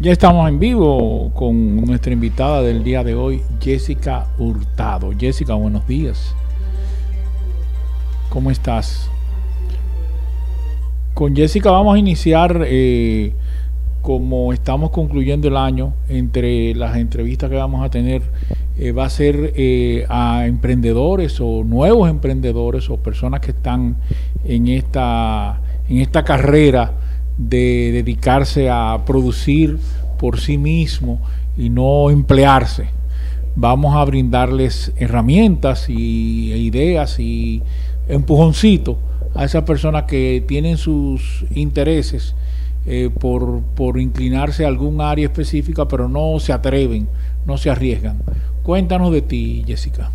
Ya estamos en vivo con nuestra invitada del día de hoy, Jessica Hurtado. Jessica, buenos días. ¿Cómo estás? Con Jessica vamos a iniciar, como estamos concluyendo el año, entre las entrevistas que vamos a tener, va a ser a emprendedores o nuevos emprendedores o personas que están en esta carrera de dedicarse a producir por sí mismo y no emplearse. Vamos a brindarles herramientas y ideas y empujoncitos a esas personas que tienen sus intereses por inclinarse a algún área específica, pero no se atreven, no se arriesgan. Cuéntanos de ti, Jessica.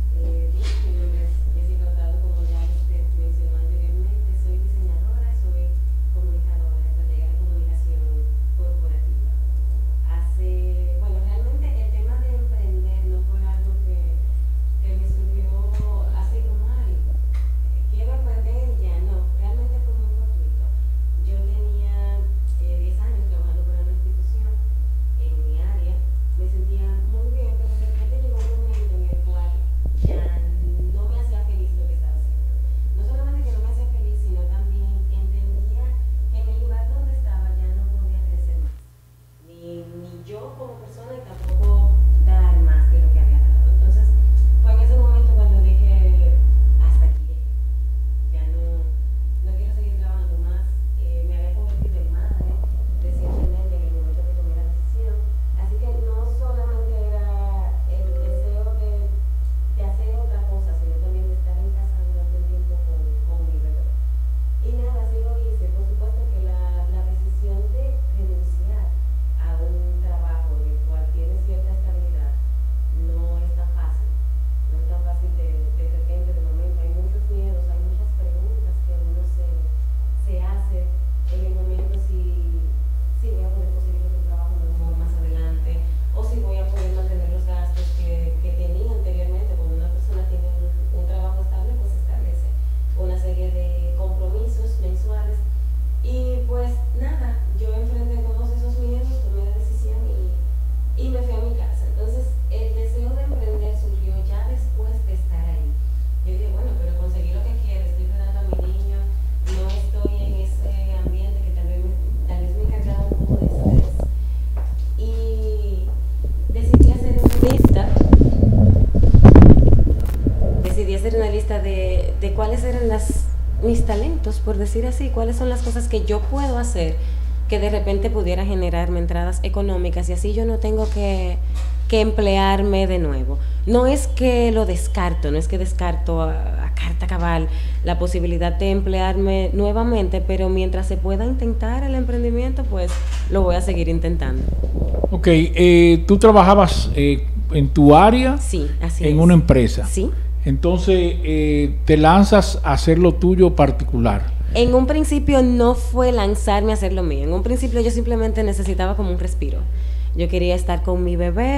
Mis talentos, por decir así, cuáles son las cosas que yo puedo hacer que de repente pudiera generarme entradas económicas y así yo no tengo que emplearme de nuevo. No es que lo descarto, no es que descarto a carta cabal la posibilidad de emplearme nuevamente, pero mientras se pueda intentar el emprendimiento, pues lo voy a seguir intentando. Ok, ¿tú trabajabas en tu área? Sí, así en una empresa. Sí. Entonces, te lanzas a hacer lo tuyo particular. En un principio no fue lanzarme a hacer lo mío. En un principio yo simplemente necesitaba como un respiro. Yo quería estar con mi bebé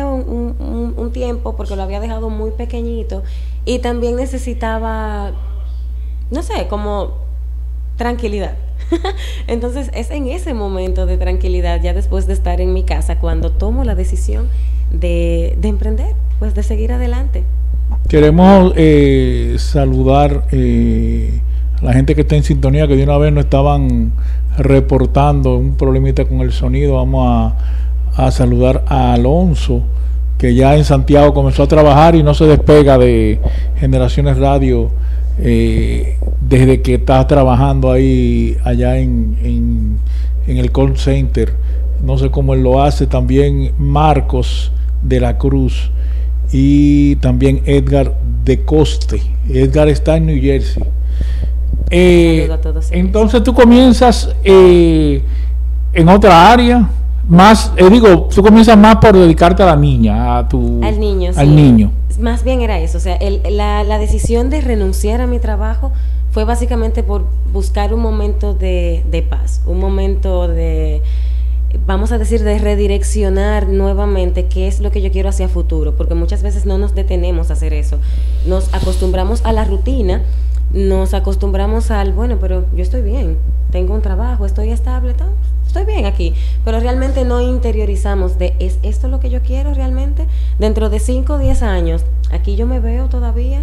un tiempo porque lo había dejado muy pequeñito. Y también necesitaba, no sé, como tranquilidad. Entonces es en ese momento de tranquilidad, ya después de estar en mi casa, cuando tomo la decisión de emprender, pues de seguir adelante. Queremos saludar a la gente que está en sintonía, que de una vez nos estaban reportando un problemita con el sonido. Vamos a saludar a Alonso, que ya en Santiago comenzó a trabajar y no se despega de Generaciones Radio desde que está trabajando ahí allá en el call center. No sé cómo él lo hace. También Marcos de la Cruz y también Edgar de Coste. Edgar está en New Jersey. Entonces tú comienzas en otra área, más, tú comienzas más por dedicarte a la niña, al niño, al niño. Más bien era eso, o sea, la decisión de renunciar a mi trabajo fue básicamente por buscar un momento de paz, un momento de, vamos a decir, de redireccionar nuevamente qué es lo que yo quiero hacia futuro, porque muchas veces no nos detenemos a hacer eso. Nos acostumbramos a la rutina, nos acostumbramos al, bueno, pero yo estoy bien, tengo un trabajo, estoy estable, estoy estoy bien aquí, pero realmente no interiorizamos de, ¿es esto lo que yo quiero realmente? Dentro de 5 o 10 años, aquí yo me veo todavía,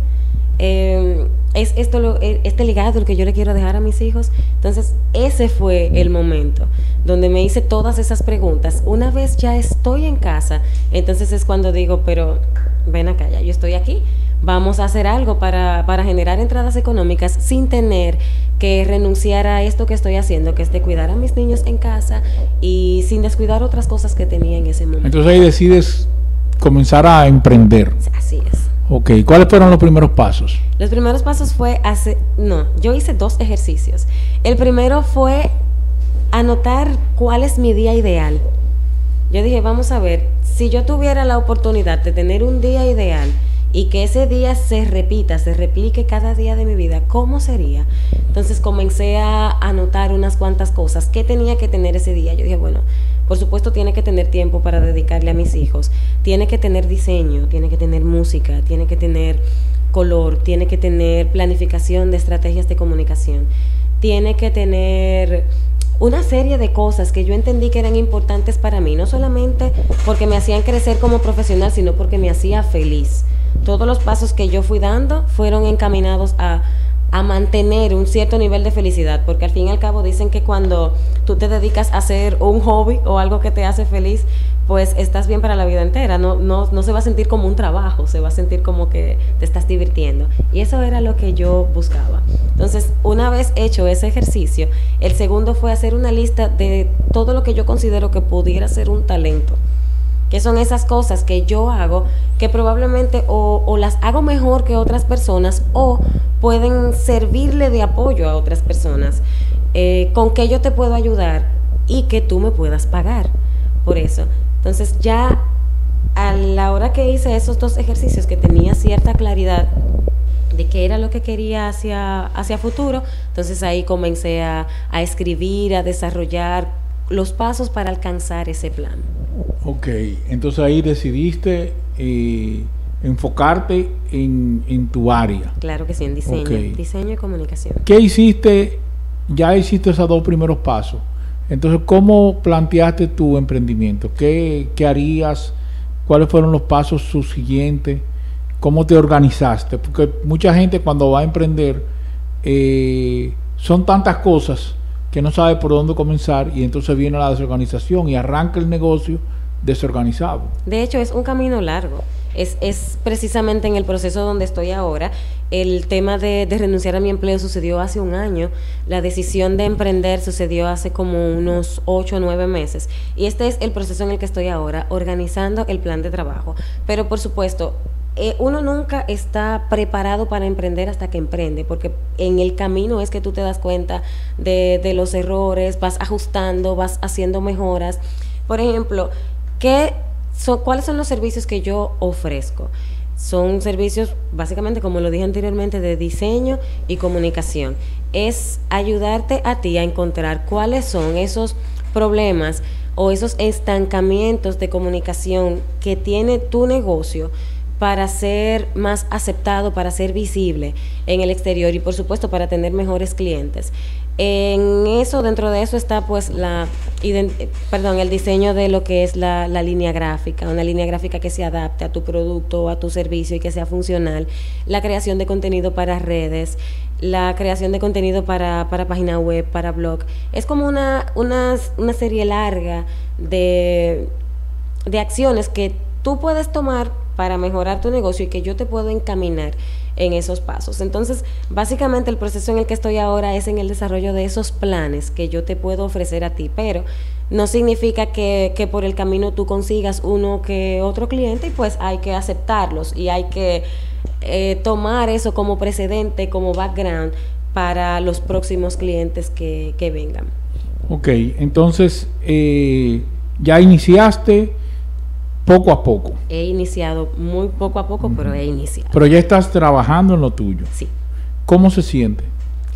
es esto este legado el que yo le quiero dejar a mis hijos. Entonces ese fue el momento donde me hice todas esas preguntas. Una vez ya estoy en casa, entonces es cuando digo, pero ven acá, ya yo estoy aquí, vamos a hacer algo para generar entradas económicas sin tener que renunciar a esto que estoy haciendo, que es de cuidar a mis niños en casa y sin descuidar otras cosas que tenía en ese momento. Entonces ahí decides comenzar a emprender. Así es. Ok, ¿cuáles fueron los primeros pasos? Los primeros pasos fue yo hice 2 ejercicios. El primero fue anotar cuál es mi día ideal. Yo dije, vamos a ver, si yo tuviera la oportunidad de tener un día ideal y que ese día se repita, se replique cada día de mi vida, ¿cómo sería? Entonces comencé a anotar unas cuantas cosas que tenía que tener ese día. Yo dije, bueno, por supuesto tiene que tener tiempo para dedicarle a mis hijos, tiene que tener diseño, tiene que tener música, tiene que tener color, tiene que tener planificación de estrategias de comunicación, tiene que tener una serie de cosas que yo entendí que eran importantes para mí, no solamente porque me hacían crecer como profesional, sino porque me hacía feliz. Todos los pasos que yo fui dando fueron encaminados a mantener un cierto nivel de felicidad, porque al fin y al cabo dicen que cuando tú te dedicas a hacer un hobby o algo que te hace feliz, pues estás bien para la vida entera, no se va a sentir como un trabajo, se va a sentir como que te estás divirtiendo, y eso era lo que yo buscaba. Entonces, una vez hecho ese ejercicio, el segundo fue hacer una lista de todo lo que yo considero que pudiera ser un talento, que son esas cosas que yo hago que probablemente o las hago mejor que otras personas o pueden servirle de apoyo a otras personas, con que yo te puedo ayudar y que tú me puedas pagar por eso. Entonces ya a la hora que hice esos 2 ejercicios, que tenía cierta claridad de qué era lo que quería hacia futuro, entonces ahí comencé a escribir, a desarrollar los pasos para alcanzar ese plan. Ok, entonces ahí decidiste enfocarte en tu área. Claro que sí, en diseño, diseño y comunicación. ¿Qué hiciste? Ya hiciste esos 2 primeros pasos. Entonces, ¿cómo planteaste tu emprendimiento? ¿Qué harías? ¿Cuáles fueron los pasos subsiguientes? ¿Cómo te organizaste? Porque mucha gente cuando va a emprender son tantas cosas que no sabe por dónde comenzar, y entonces viene la desorganización y arranca el negocio desorganizado. De hecho, es un camino largo. Es precisamente en el proceso donde estoy ahora. El tema de renunciar a mi empleo sucedió hace 1 año. La decisión de emprender sucedió hace como unos 8 o 9 meses. Y este es el proceso en el que estoy ahora, organizando el plan de trabajo. Pero por supuesto, uno nunca está preparado para emprender hasta que emprende, porque en el camino es que tú te das cuenta de los errores, vas ajustando, vas haciendo mejoras. Por ejemplo, ¿cuáles son los servicios que yo ofrezco? Son servicios, básicamente, como lo dije anteriormente, de diseño y comunicación. Es ayudarte a ti a encontrar cuáles son esos problemas o esos estancamientos de comunicación que tiene tu negocio, para ser más aceptado, para ser visible en el exterior y por supuesto para tener mejores clientes. Dentro de eso está pues el diseño de lo que es la línea gráfica, una línea gráfica que se adapte a tu producto o a tu servicio y que sea funcional, la creación de contenido para redes, la creación de contenido para página web, para blog. Es como una serie larga de acciones que tú puedes tomar para mejorar tu negocio y que yo te puedo encaminar en esos pasos. Entonces, básicamente el proceso en el que estoy ahora es en el desarrollo de esos planes que yo te puedo ofrecer a ti, pero no significa que por el camino tú consigas uno que otro cliente, y pues hay que aceptarlos y hay que tomar eso como precedente, como background para los próximos clientes que vengan. Ok, entonces ya iniciaste poco a poco. He iniciado muy poco a poco, pero he iniciado. Pero ya estás trabajando en lo tuyo. Sí. ¿Cómo se siente?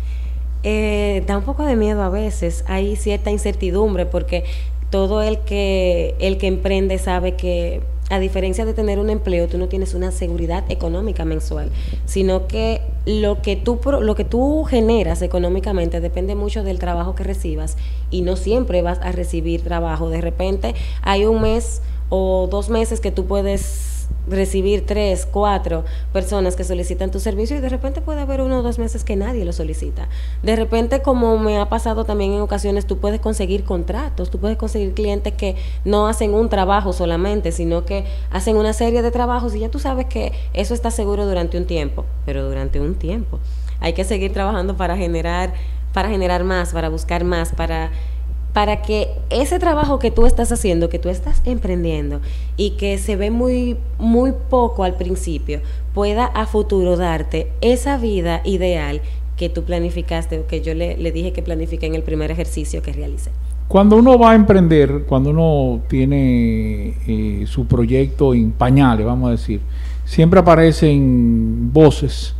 Da un poco de miedo a veces. Hay cierta incertidumbre porque todo el que emprende sabe que a diferencia de tener un empleo, tú no tienes una seguridad económica mensual, sino que lo que tú generas económicamente depende mucho del trabajo que recibas, y no siempre vas a recibir trabajo. De repente hay un mes o 2 meses que tú puedes recibir 3, 4 personas que solicitan tu servicio, y de repente puede haber 1 o 2 meses que nadie lo solicita. De repente, como me ha pasado también en ocasiones, tú puedes conseguir contratos, tú puedes conseguir clientes que no hacen un trabajo solamente, sino que hacen una serie de trabajos, y ya tú sabes que eso está seguro durante un tiempo, pero durante un tiempo hay que seguir trabajando para generar más, para buscar más, para que ese trabajo que tú estás haciendo, que tú estás emprendiendo y que se ve muy, muy poco al principio, pueda a futuro darte esa vida ideal que tú planificaste, o que yo le dije que planifiqué en el primer ejercicio que realicé. Cuando uno va a emprender, cuando uno tiene su proyecto en pañales, vamos a decir, siempre aparecen voces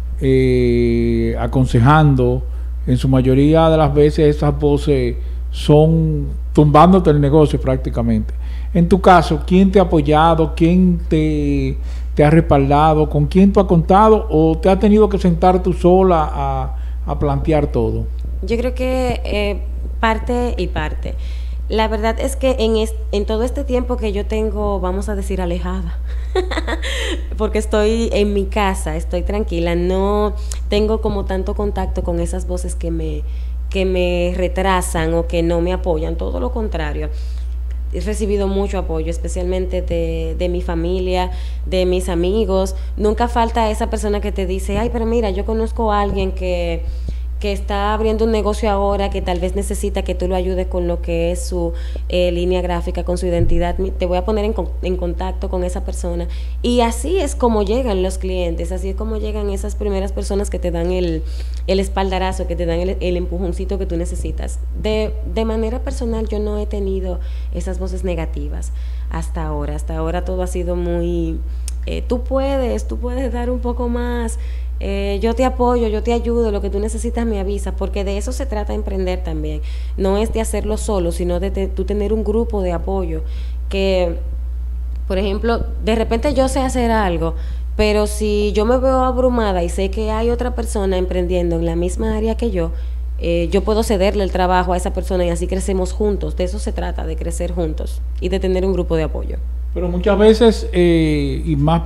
aconsejando. En su mayoría de las veces esas voces son tumbándote el negocio prácticamente. En tu caso, ¿quién te ha apoyado? ¿Quién te ha respaldado? ¿Con quién tú has contado? ¿O te has tenido que sentar tú sola a plantear todo? Yo creo que parte y parte. La verdad es que en todo este tiempo que yo tengo, vamos a decir, alejada, porque estoy en mi casa, estoy tranquila, no tengo como tanto contacto con esas voces que me retrasan o que no me apoyan, todo lo contrario. He recibido mucho apoyo, especialmente de mi familia, de mis amigos. Nunca falta esa persona que te dice, ay, pero mira, yo conozco a alguien que está abriendo un negocio ahora, que tal vez necesita que tú lo ayudes con lo que es su línea gráfica, con su identidad. Te voy a poner en contacto con esa persona. Y así es como llegan los clientes, así es como llegan esas primeras personas que te dan el espaldarazo, que te dan el empujoncito que tú necesitas. De manera personal, yo no he tenido esas voces negativas hasta ahora. Hasta ahora todo ha sido muy, tú puedes dar un poco más. Yo te apoyo, yo te ayudo, lo que tú necesitas me avisas, porque de eso se trata emprender también. No es de hacerlo solo, sino de tú tener un grupo de apoyo. Que, por ejemplo, de repente yo sé hacer algo, pero si yo me veo abrumada y sé que hay otra persona emprendiendo en la misma área que yo puedo cederle el trabajo a esa persona, y así crecemos juntos. De eso se trata, de crecer juntos y de tener un grupo de apoyo. Pero muchas veces, y más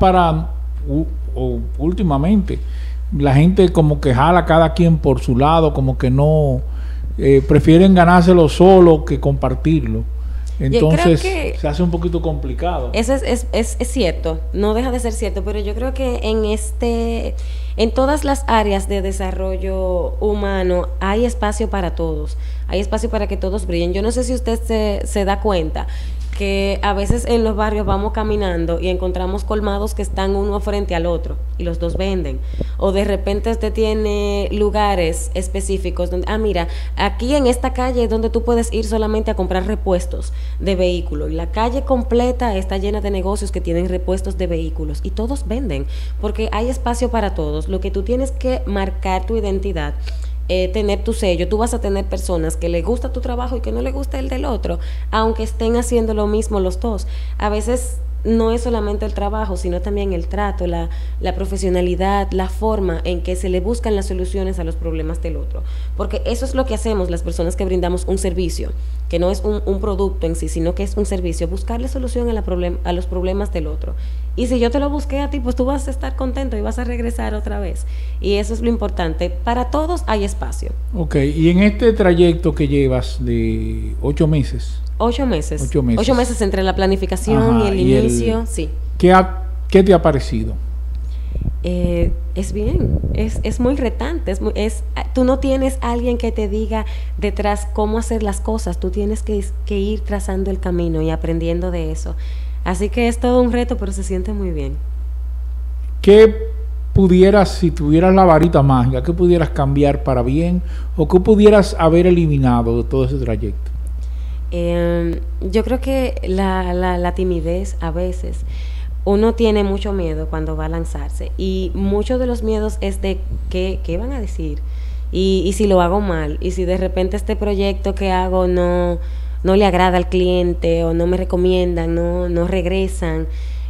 últimamente, la gente como que jala cada quien por su lado, como que no prefieren ganárselo solo que compartirlo. Entonces se hace un poquito complicado. Eso es cierto, no deja de ser cierto, pero yo creo que en todas las áreas de desarrollo humano hay espacio para todos, hay espacio para que todos brillen. Yo no sé si usted se da cuenta que a veces en los barrios vamos caminando y encontramos colmados que están uno frente al otro y los dos venden, o de repente usted tiene lugares específicos donde, mira, aquí en esta calle es donde tú puedes ir solamente a comprar repuestos de vehículos, y la calle completa está llena de negocios que tienen repuestos de vehículos, y todos venden, porque hay espacio para todos. Lo que tú tienes que marcar tu identidad, tener tu sello. Tú vas a tener personas que les gusta tu trabajo y que no les gusta el del otro, aunque estén haciendo lo mismo los dos. A veces no es solamente el trabajo, sino también el trato, la profesionalidad, la forma en que se le buscan las soluciones a los problemas del otro. Porque eso es lo que hacemos las personas que brindamos un servicio, que no es un producto en sí, sino que es un servicio, buscarle solución a los problemas del otro. Y si yo te lo busqué a ti, pues tú vas a estar contento y vas a regresar otra vez. Y eso es lo importante. Para todos hay espacio. Ok, y en este trayecto que llevas de 8 meses... 8 meses. 8 meses. 8 meses entre la planificación y el inicio, sí. ¿Qué te ha parecido? Es bien, es muy retante, tú no tienes alguien que te diga detrás cómo hacer las cosas, tú tienes que ir trazando el camino y aprendiendo de eso. Así que es todo un reto, pero se siente muy bien. ¿Qué pudieras, si tuvieras la varita mágica, qué pudieras cambiar para bien, o qué pudieras haber eliminado de todo ese trayecto? Yo creo que la timidez a veces, uno tiene mucho miedo cuando va a lanzarse, y muchos de los miedos es de qué van a decir, y si lo hago mal, y si de repente este proyecto que hago no no le agrada al cliente o no me recomiendan, no regresan,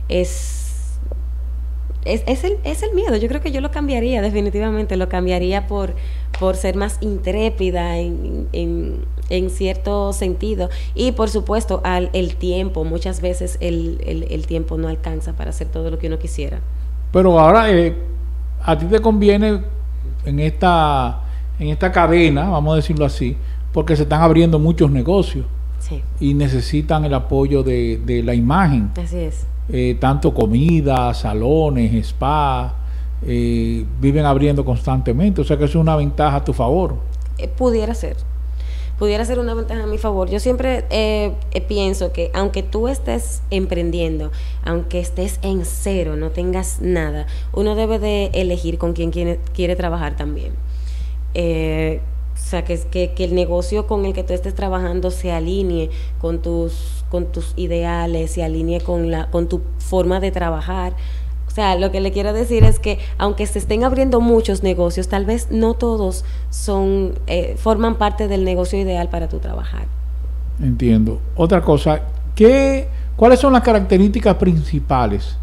es el miedo. Yo creo que yo lo cambiaría, definitivamente, lo cambiaría por ser más intrépida en cierto sentido. Y por supuesto, el tiempo, muchas veces el tiempo no alcanza para hacer todo lo que uno quisiera. Pero ahora, a ti te conviene en esta cadena, vamos a decirlo así, porque se están abriendo muchos negocios. Sí. Y necesitan el apoyo de la imagen. Así es. Tanto comida, salones, spa, viven abriendo constantemente, o sea que eso es una ventaja a tu favor. Pudiera ser una ventaja a mi favor. Yo siempre pienso que aunque tú estés emprendiendo, aunque estés en cero, no tengas nada, uno debe de elegir con quién quiere trabajar también. O sea, que el negocio con el que tú estés trabajando se alinee con tus ideales, se alinee con tu forma de trabajar. O sea, lo que le quiero decir es que aunque se estén abriendo muchos negocios, tal vez no todos forman parte del negocio ideal para tu trabajar. Entiendo. Otra cosa, ¿cuáles son las características principales?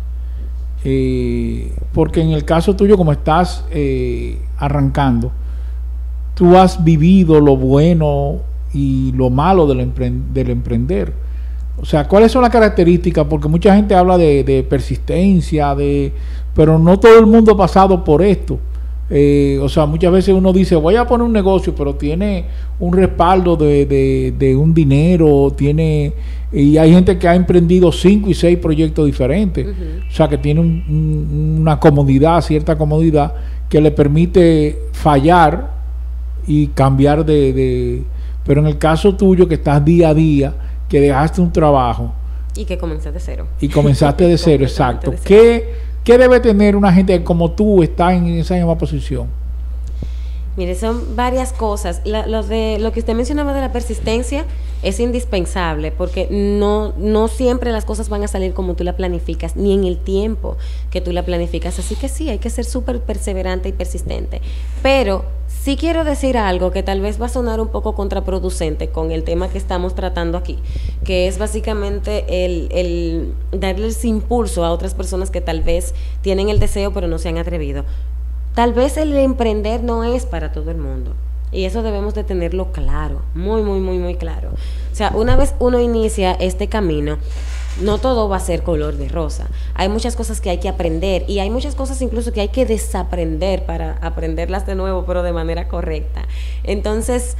Porque en el caso tuyo, como estás arrancando, tú has vivido lo bueno y lo malo del emprender. O sea, ¿cuáles son las características? Porque mucha gente habla de persistencia, pero no todo el mundo ha pasado por esto. O sea, muchas veces uno dice, voy a poner un negocio, pero tiene un respaldo de un dinero, y hay gente que ha emprendido 5 y 6 proyectos diferentes. Uh-huh. O sea, que tiene una comodidad, cierta comodidad, que le permite fallar y cambiar pero en el caso tuyo, que estás día a día, que dejaste un trabajo y que comenzaste de cero, exacto. ¿Qué debe tener una gente como tú está en esa misma posición? Mire, son varias cosas. Lo que usted mencionaba de la persistencia es indispensable, porque no siempre las cosas van a salir como tú la planificas, ni en el tiempo que tú la planificas. Así que sí, hay que ser súper perseverante y persistente. Pero sí quiero decir algo que tal vez va a sonar un poco contraproducente con el tema que estamos tratando aquí, que es básicamente el darles impulso a otras personas que tal vez tienen el deseo pero no se han atrevido. Tal vez el emprender no es para todo el mundo. Y eso debemos de tenerlo claro, muy, muy, muy, muy claro. O sea, una vez uno inicia este camino, no todo va a ser color de rosa. Hay muchas cosas que hay que aprender y hay muchas cosas incluso que hay que desaprender para aprenderlas de nuevo, pero de manera correcta. Entonces,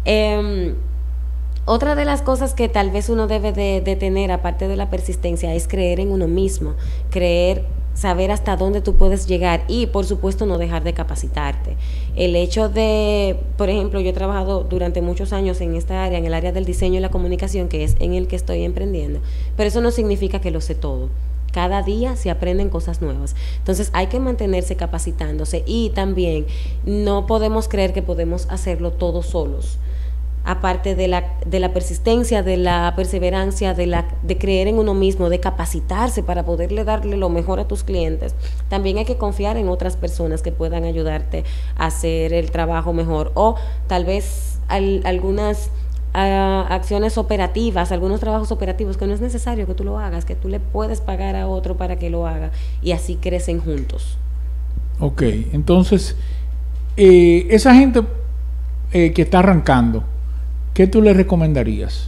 otra de las cosas que tal vez uno debe de tener, aparte de la persistencia, es creer en uno mismo, saber hasta dónde tú puedes llegar y, por supuesto, no dejar de capacitarte. El hecho de, por ejemplo, yo he trabajado durante muchos años en esta área, en el área del diseño y la comunicación, que es en el que estoy emprendiendo, pero eso no significa que lo sé todo. Cada día se aprenden cosas nuevas. Entonces hay que mantenerse capacitándose y también no podemos creer que podemos hacerlo todos solos. Aparte de la persistencia, de la perseverancia, de creer en uno mismo, de capacitarse para poderle darle lo mejor a tus clientes, también hay que confiar en otras personas que puedan ayudarte a hacer el trabajo mejor, o tal vez algunas acciones operativas, algunos trabajos operativos que no es necesario que tú lo hagas, que tú le puedes pagar a otro para que lo haga, y así crecen juntos. Ok, entonces esa gente que está arrancando, ¿qué tú le recomendarías?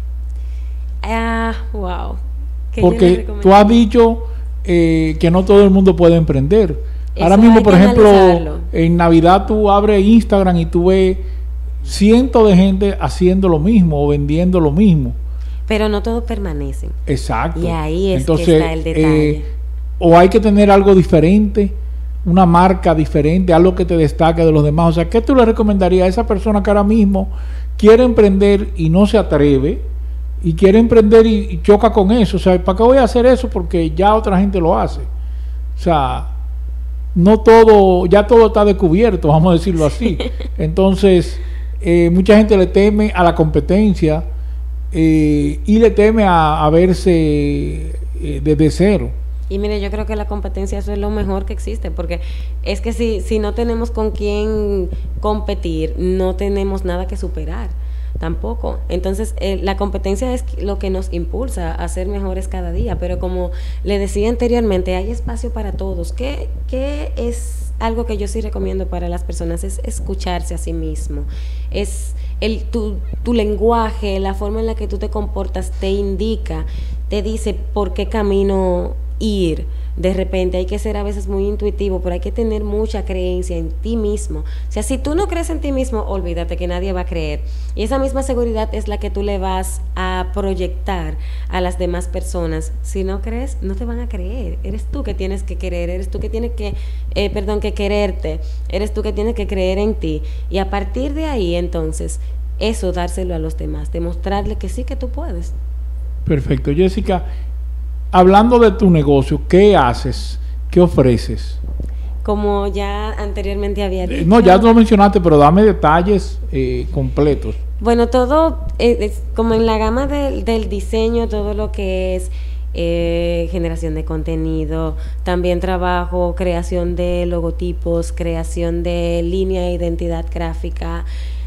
Wow. Porque tú has dicho que no todo el mundo puede emprender. Eso ahora mismo, por ejemplo, analizarlo. En Navidad tú abres Instagram y tú ves cientos de gente haciendo lo mismo o vendiendo lo mismo. Pero no todos permanecen. Exacto. Y ahí es entonces, que está el detalle. O hay que tener algo diferente, una marca diferente, algo que te destaque de los demás. O sea, ¿qué tú le recomendarías a esa persona que ahora mismo quiere emprender y no se atreve, y quiere emprender y choca con eso? O sea, ¿para qué voy a hacer eso? Porque ya otra gente lo hace. O sea, no todo, ya todo está descubierto, vamos a decirlo así. Entonces, mucha gente le teme a la competencia y le teme a verse desde cero. Y mire, yo creo que la competencia, eso es lo mejor que existe, porque es que si no tenemos con quién competir, no tenemos nada que superar. tampoco. Entonces, la competencia es lo que nos impulsa a ser mejores cada día, pero como le decía anteriormente, hay espacio para todos. ¿Qué es algo que yo sí recomiendo para las personas? Es escucharse a sí mismo. Es tu lenguaje, la forma en la que tú te comportas te indica, te dice por qué camino ir. De repente hay que ser a veces muy intuitivo, pero hay que tener mucha creencia en ti mismo. O sea, si tú no crees en ti mismo, olvídate que nadie va a creer. Y esa misma seguridad es la que tú le vas a proyectar a las demás personas. Si no crees, no te van a creer. Eres tú que tienes que querer, eres tú que tienes que quererte, eres tú que tienes que creer en ti. Y a partir de ahí, entonces, eso dárselo a los demás, demostrarle que sí que tú puedes. Perfecto. Jessica, hablando de tu negocio, ¿qué haces? ¿Qué ofreces? Como ya anteriormente había dicho. No, ya tú lo mencionaste, pero dame detalles completos. Bueno, todo es como en la gama del diseño, todo lo que es generación de contenido, también trabajo, creación de logotipos, creación de línea de identidad gráfica,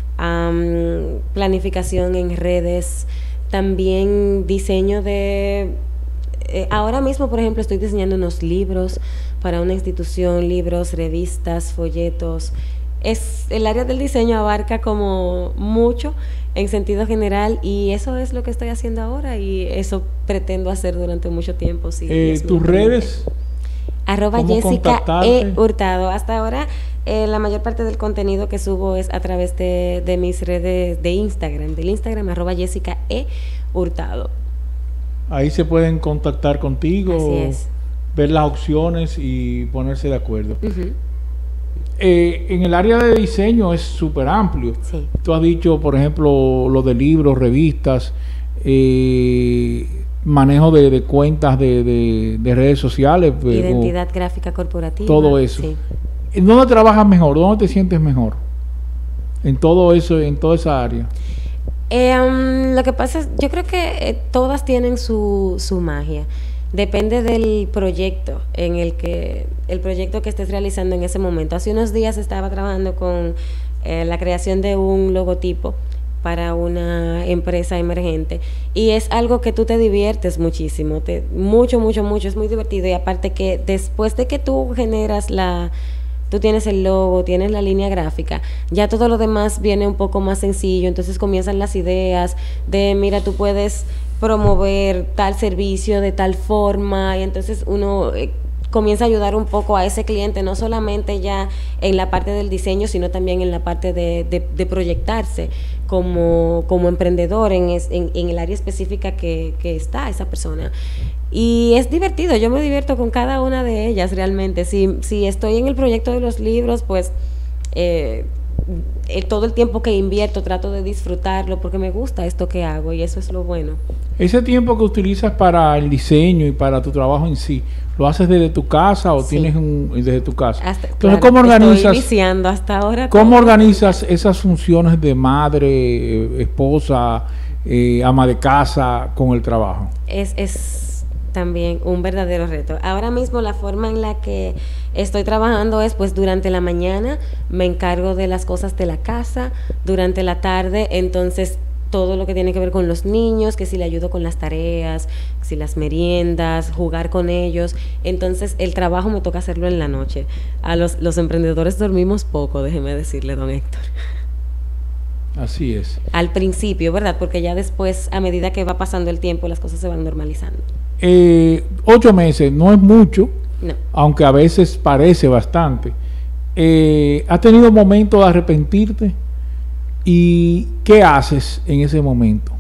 planificación en redes, también diseño de... ahora mismo, por ejemplo, estoy diseñando unos libros para una institución, libros, revistas, folletos. El área del diseño abarca como mucho en sentido general y eso es lo que estoy haciendo ahora y eso pretendo hacer durante mucho tiempo. Sí, ¿tus redes? @Jessica E. Hurtado. Hasta ahora la mayor parte del contenido que subo es a través de mis redes de Instagram, del Instagram @Jessica E. Hurtado. Ahí se pueden contactar contigo, así es, ver las opciones y ponerse de acuerdo. En el área de diseño es súper amplio. Sí. Tú has dicho, por ejemplo, lo de libros, revistas, manejo de cuentas de redes sociales. Identidad gráfica corporativa. Todo eso. Sí. ¿Dónde trabajas mejor? ¿Dónde te sientes mejor? En todo eso, en toda esa área. Lo que pasa es, yo creo que todas tienen su magia. Depende del proyecto el proyecto que estés realizando en ese momento. Hace unos días estaba trabajando con la creación de un logotipo para una empresa emergente y es algo que tú te diviertes muchísimo, mucho, es muy divertido y aparte que después de que tú generas tú tienes el logo, tienes la línea gráfica, ya todo lo demás viene un poco más sencillo, entonces comienzan las ideas de, mira, tú puedes promover tal servicio de tal forma, y entonces uno comienza a ayudar un poco a ese cliente, no solamente ya en la parte del diseño, sino también en la parte de proyectarse como emprendedor en el área específica que está esa persona. Y es divertido, yo me divierto con cada una de ellas realmente. Si estoy en el proyecto de los libros, pues todo el tiempo que invierto trato de disfrutarlo porque me gusta esto que hago y eso es lo bueno. Ese tiempo que utilizas para el diseño y para tu trabajo en sí, ¿lo haces desde tu casa o tienes desde tu casa? Entonces, claro, ¿cómo organizas? Estoy iniciando hasta ahora. ¿Cómo organizas esas funciones de madre, esposa, ama de casa con el trabajo? Es también un verdadero reto. Ahora mismo la forma en la que estoy trabajando es pues durante la mañana me encargo de las cosas de la casa, durante la tarde entonces todo lo que tiene que ver con los niños, que si le ayudo con las tareas, si las meriendas, jugar con ellos, entonces el trabajo me toca hacerlo en la noche. A los emprendedores dormimos poco, déjeme decirle, don Héctor. Así es. Al principio, ¿verdad? Porque ya después, a medida que va pasando el tiempo, las cosas se van normalizando. 8 meses no es mucho, no, aunque a veces parece bastante. ¿Has tenido momentos de arrepentirte? ¿Y qué haces en ese momento?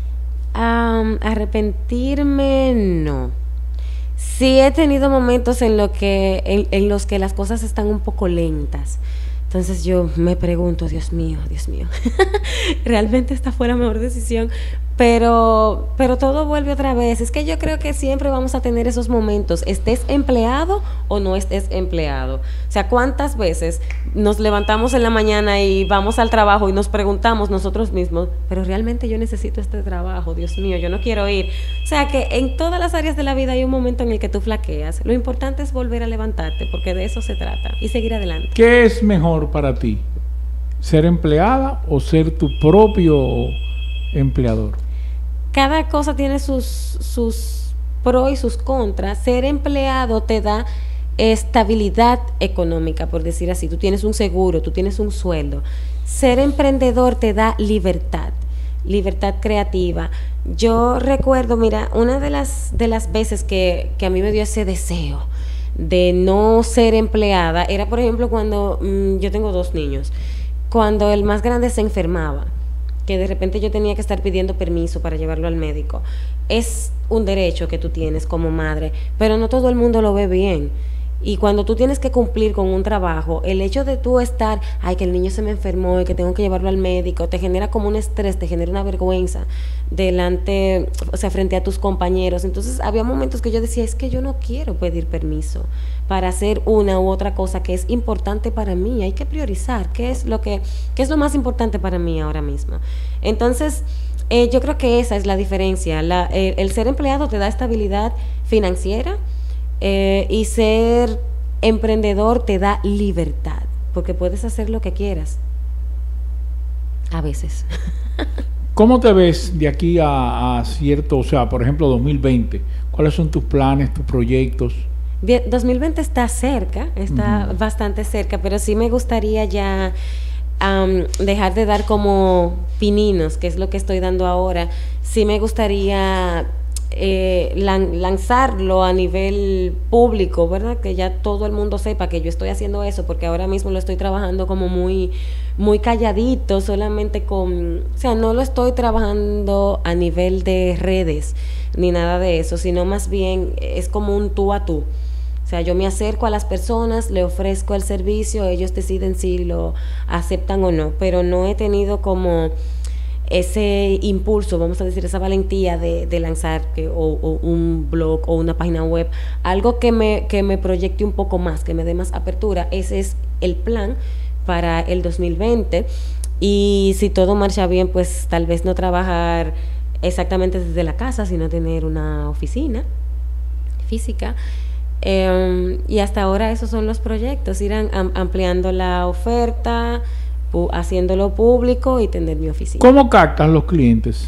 Arrepentirme, no. Sí he tenido momentos en los que las cosas están un poco lentas. Entonces yo me pregunto, Dios mío, realmente esta fue la mejor decisión, pero todo vuelve otra vez. Es que yo creo que siempre vamos a tener esos momentos, estés empleado o no estés empleado. O sea, ¿cuántas veces nos levantamos en la mañana y vamos al trabajo y nos preguntamos nosotros mismos, pero realmente yo necesito este trabajo, Dios mío, yo no quiero ir? O sea, que en todas las áreas de la vida hay un momento en el que tú flaqueas. Lo importante es volver a levantarte, porque de eso se trata, y seguir adelante. ¿Qué es mejor para ti? ¿Ser empleada o ser tu propio empleador? Cada cosa tiene sus pros y sus contras. Ser empleado te da estabilidad económica, por decir así. Tú tienes un seguro, tú tienes un sueldo. Ser emprendedor te da libertad creativa. Yo recuerdo, mira, una de las veces que a mí me dio ese deseo de no ser empleada era, por ejemplo, cuando yo tengo 2 niños, cuando el más grande se enfermaba, que de repente yo tenía que estar pidiendo permiso para llevarlo al médico. Es un derecho que tú tienes como madre, pero no todo el mundo lo ve bien. Y cuando tú tienes que cumplir con un trabajo, el hecho de tú estar, ay, que el niño se me enfermó y que tengo que llevarlo al médico, te genera como un estrés, te genera una vergüenza delante, o sea, frente a tus compañeros. Entonces había momentos que yo decía, es que yo no quiero pedir permiso para hacer una u otra cosa que es importante para mí. Hay que priorizar qué es lo más importante para mí ahora mismo. Entonces, yo creo que esa es la diferencia. El ser empleado te da estabilidad financiera, y ser emprendedor te da libertad, porque puedes hacer lo que quieras. A veces. ¿Cómo te ves de aquí a cierto, o sea, por ejemplo, 2020? ¿Cuáles son tus planes, tus proyectos? 2020 está cerca, está bastante cerca, pero sí me gustaría ya dejar de dar como pininos, que es lo que estoy dando ahora. Sí me gustaría lanzarlo a nivel público, ¿verdad? Que ya todo el mundo sepa que yo estoy haciendo eso, porque ahora mismo lo estoy trabajando como muy calladito, solamente o sea, no lo estoy trabajando a nivel de redes ni nada de eso, sino más bien es como un tú a tú. O sea, yo me acerco a las personas, le ofrezco el servicio, ellos deciden si lo aceptan o no, pero no he tenido como ese impulso, vamos a decir, esa valentía de lanzar o un blog o una página web, algo que me proyecte un poco más, que me dé más apertura. Ese es el plan para el 2020, y si todo marcha bien, pues tal vez no trabajar exactamente desde la casa, sino tener una oficina física. Y hasta ahora esos son los proyectos, ir ampliando la oferta, haciéndolo público y tener mi oficina. ¿Cómo captan los clientes?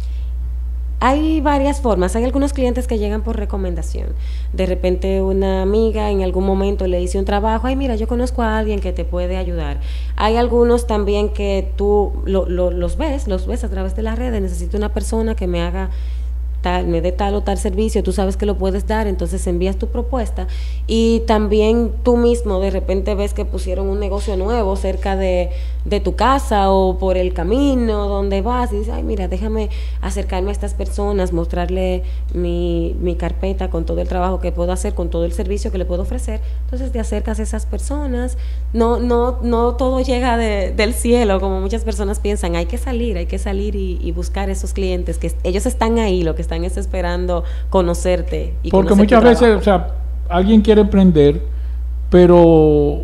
Hay varias formas. Hay algunos clientes que llegan por recomendación. De repente una amiga en algún momento le hice un trabajo, ay, mira, yo conozco a alguien que te puede ayudar. Hay algunos también que tú los ves a través de las redes. Necesito una persona que me dé tal o tal servicio, tú sabes que lo puedes dar, entonces envías tu propuesta. Y también tú mismo de repente ves que pusieron un negocio nuevo cerca de tu casa o por el camino donde vas y dices, ay, mira, déjame acercarme a estas personas, mostrarle mi carpeta con todo el trabajo que puedo hacer, con todo el servicio que le puedo ofrecer. Entonces te acercas a esas personas. No todo llega del cielo, como muchas personas piensan. Hay que salir y buscar esos clientes que ellos están ahí, lo que están es esperando conocerte. Porque muchas veces, o sea, alguien quiere emprender, pero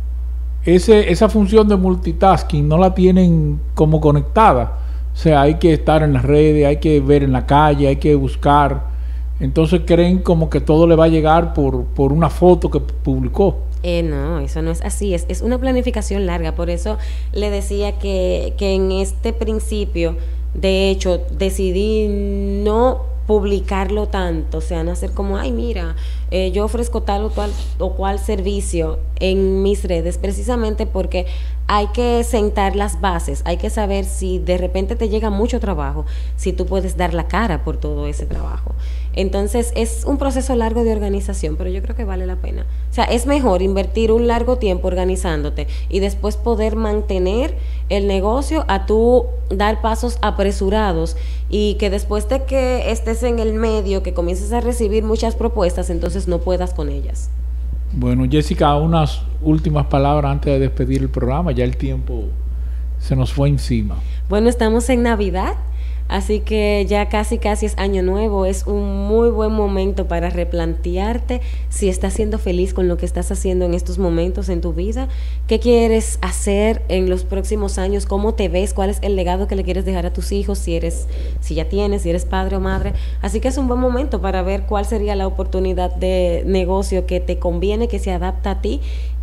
esa función de multitasking no la tienen como conectada. O sea, hay que estar en las redes, hay que ver en la calle, hay que buscar. Entonces creen como que todo le va a llegar por una foto que publicó. No, eso no es así, es una planificación larga. Por eso le decía que en este principio, de hecho, decidí no publicarlo tanto, o sea, no hacer como, ay, mira, yo ofrezco tal o cual servicio en mis redes, precisamente porque hay que sentar las bases, hay que saber si de repente te llega mucho trabajo, si tú puedes dar la cara por todo ese trabajo. Entonces es un proceso largo de organización, pero yo creo que vale la pena. O sea, es mejor invertir un largo tiempo organizándote y después poder mantener el negocio a tú dar pasos apresurados, y que después de que estés en el medio, que comiences a recibir muchas propuestas, entonces no puedas con ellas. Bueno, Jessica, unas últimas palabras antes de despedir el programa. Ya el tiempo se nos fue encima. Bueno, estamos en Navidad, así que ya casi es año nuevo. Es un muy buen momento para replantearte si estás siendo feliz con lo que estás haciendo en estos momentos en tu vida. ¿Qué quieres hacer en los próximos años? ¿Cómo te ves? ¿Cuál es el legado que le quieres dejar a tus hijos? Si eres padre o madre. Así que es un buen momento para ver cuál sería la oportunidad de negocio que te conviene, que se adapta a ti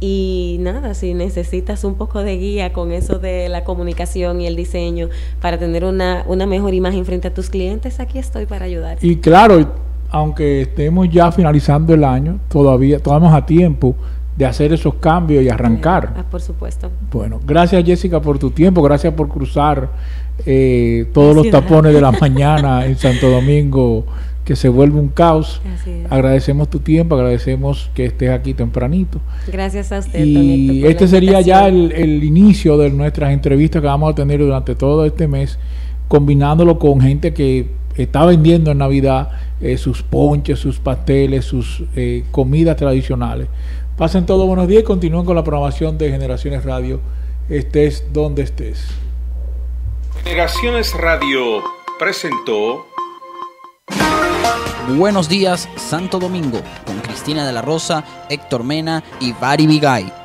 Y nada, si necesitas un poco de guía con eso de la comunicación y el diseño para tener una mejor imagen frente a tus clientes, aquí estoy para ayudar. Y claro, aunque estemos ya finalizando el año, todavía estamos a tiempo de hacer esos cambios y arrancar. Por supuesto. Bueno, gracias Jessica por tu tiempo, gracias por cruzar todos los tapones de la mañana en Santo Domingo, que se vuelve un caos. Agradecemos tu tiempo, agradecemos que estés aquí tempranito. Gracias a usted. Y este sería ya el inicio de nuestras entrevistas que vamos a tener durante todo este mes, combinándolo con gente que está vendiendo en Navidad sus ponches, sus pasteles, sus comidas tradicionales. Pasen todos buenos días y continúen con la programación de Generaciones Radio, estés donde estés. Generaciones Radio presentó Buenos días, Santo Domingo, con Cristina de la Rosa, Héctor Mena y Vari Bigay.